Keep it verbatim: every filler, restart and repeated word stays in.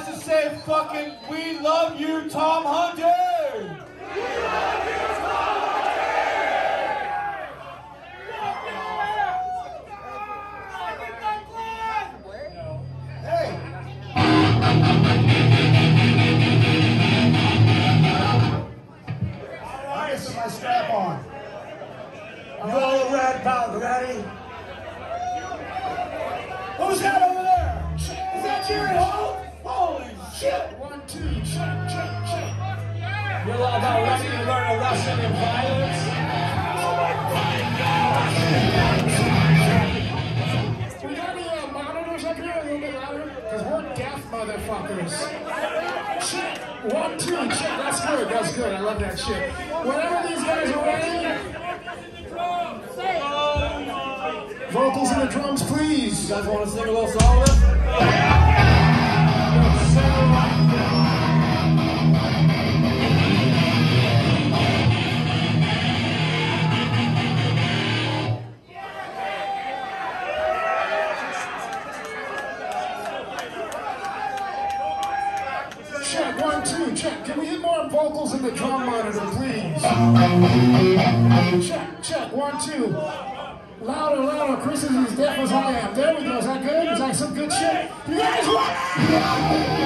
to say fucking we love you, Tom Hunter! We love you, Tom Hunter! Hey! I guess my strap on. You all red about ready? Who's that over there? Is that Jerry Hall? Holy shit! One, two, check, check, check. You're all about ready to learn a lesson in violence? Oh my fucking God! We got any uh, monitors up here a little bit louder? Because we're deaf motherfuckers. Check. One, two, check. That's good. That's good. I love that shit. Whenever these guys are ready. Vocals and the drums, please. You guys want to sing a little song with us? Check, one, two, check. Can we hit more vocals in the drum monitor, please? Check, check, one, two. Louder, louder. Chris is as deaf as I am. There we go. Is that good? Is that some good shit? You guys want